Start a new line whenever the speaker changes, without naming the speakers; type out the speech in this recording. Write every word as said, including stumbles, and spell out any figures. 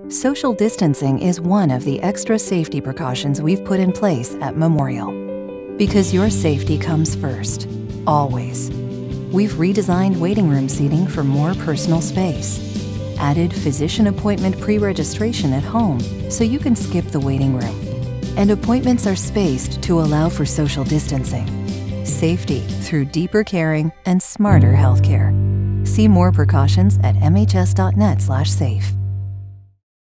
Social distancing is one of the extra safety precautions we've put in place at Memorial. Because your safety comes first, always. We've redesigned waiting room seating for more personal space, added physician appointment pre-registration at home so you can skip the waiting room, and appointments are spaced to allow for social distancing. Safety through deeper caring and smarter healthcare. See more precautions at m h s dot net slash safe.